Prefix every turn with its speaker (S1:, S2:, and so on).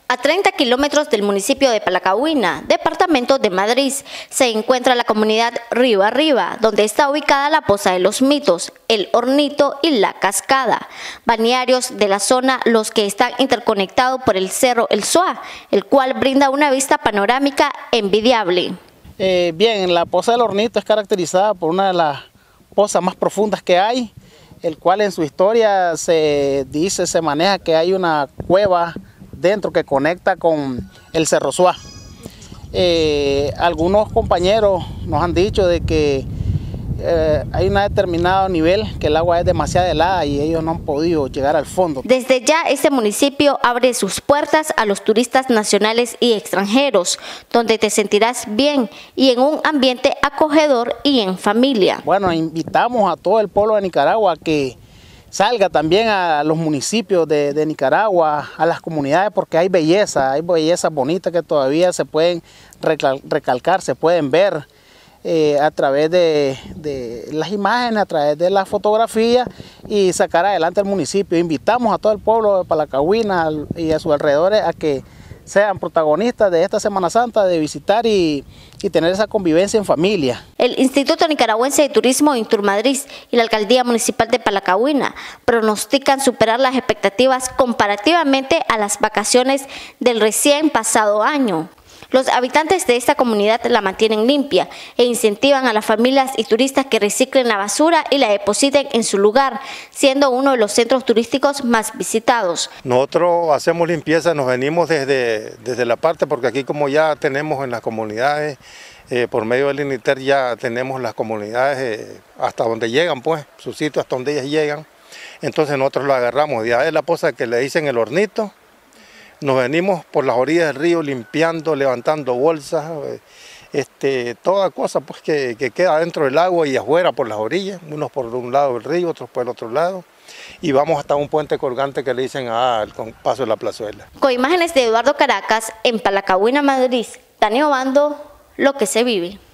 S1: A 30 kilómetros del municipio de Palacagüina, departamento de Madrid, se encuentra la comunidad Río Arriba, donde está ubicada la Poza de los Mitos, el Hornito y la Cascada, balnearios de la zona los que están interconectados por el cerro El Soa, el cual brinda una vista panorámica envidiable.
S2: Bien, la Poza del Hornito es caracterizada por una de las pozas más profundas que hay, el cual en su historia se maneja que hay una cueva dentro que conecta con el Cerro Soa. Algunos compañeros nos han dicho de que hay un determinado nivel que el agua es demasiado helada y ellos no han podido llegar al fondo.
S1: Desde ya este municipio abre sus puertas a los turistas nacionales y extranjeros, donde te sentirás bien y en un ambiente acogedor y en familia. Bueno,
S2: invitamos a todo el pueblo de Nicaragua que salga también a los municipios de Nicaragua, a las comunidades, porque hay bellezas bonitas que todavía se pueden recalcar, se pueden ver a través de las imágenes, a través de la fotografía y sacar adelante el municipio. Invitamos a todo el pueblo de Palacagüina y a sus alrededores a que sean protagonistas de esta Semana Santa, de visitar y tener esa convivencia en familia.
S1: El Instituto Nicaragüense de Turismo Inturmadrid y la Alcaldía Municipal de Palacagüina pronostican superar las expectativas comparativamente a las vacaciones del recién pasado año. Los habitantes de esta comunidad la mantienen limpia e incentivan a las familias y turistas que reciclen la basura y la depositen en su lugar, siendo uno de los centros turísticos más visitados.
S3: Nosotros hacemos limpieza, nos venimos desde la parte, porque aquí como ya tenemos en las comunidades, por medio del INITER ya tenemos las comunidades hasta donde llegan, pues, su sitio hasta donde ellas llegan. Entonces nosotros lo agarramos, ya es la poza que le dicen el Hornito. Nos venimos por las orillas del río limpiando, levantando bolsas, toda cosa pues que queda dentro del agua y afuera por las orillas, unos por un lado del río, otros por el otro lado, y vamos hasta un puente colgante que le dicen el paso de la plazuela.
S1: Con imágenes de Eduardo Caracas, en Palacagüina, Madrid, Tania Obando, lo que se vive.